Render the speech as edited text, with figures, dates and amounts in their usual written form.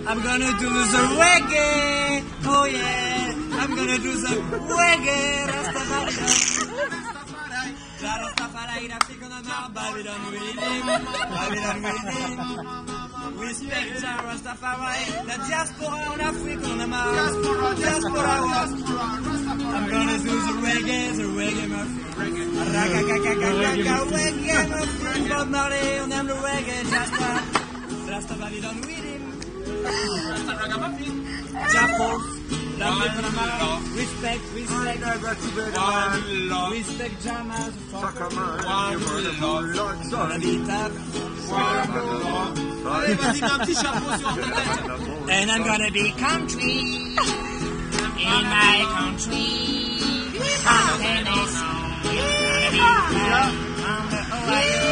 I'm gonna do the reggae. Oh yeah. I'm gonna do the reggae. Rastafari. Rastafari, l'Afrique on a marre. Babylon winning. Babylon winning. Respect Jah Rastafari. La diaspora en Afrique on a marre. Diaspora. I'm gonna do the reggae, my friend. Reggae, my friend. Bob Marley, on aime le reggae. Rasta Babylon winning. Japon, respect Jamas, and I'm gonna be country in my country. I'm Tennessee, gonna be on the Ohio.